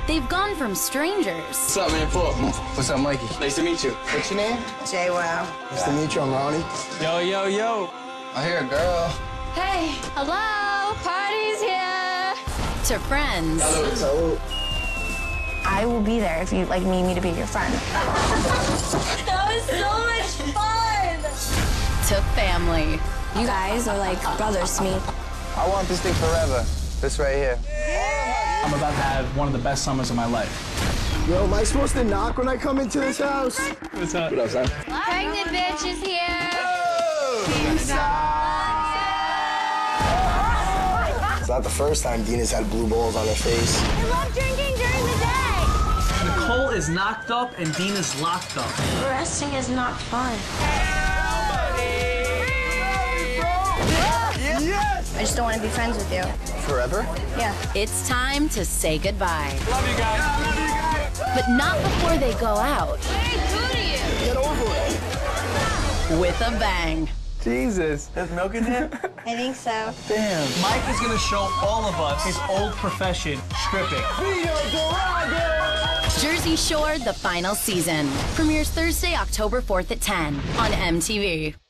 they've gone from strangers. What's up, man? Paul. What's up, Mikey? Nice to meet you. What's your name? J-Wow. Nice to meet you, I'm Ronnie. Yo, yo, yo. I hear a girl. Hey, hello, party's here. To friends. Salute. I will be there if you'd like me to be your friend. That was so much fun. To family. You guys are like brothers to me. I want this thing forever. This right here. I'm about to have one of the best summers of my life. Yo, am I supposed to knock when I come into this house? What's up? What up, son? Pregnant bitch is here. It's not the first time Dina's had blue balls on her face. I love drinking during the day. Nicole is knocked up and Dina's locked up. Resting is not fun. Yes! I just don't want to be friends with you. Forever? Yeah. It's time to say goodbye. Love you guys. Love you guys. But not before they go out. Get over it. With a bang. Jesus. There's milk in here? I think so. Damn. Mike is gonna show all of us his old profession, stripping. Jersey Shore, the final season. Premieres Thursday, October 4th at 10 on MTV.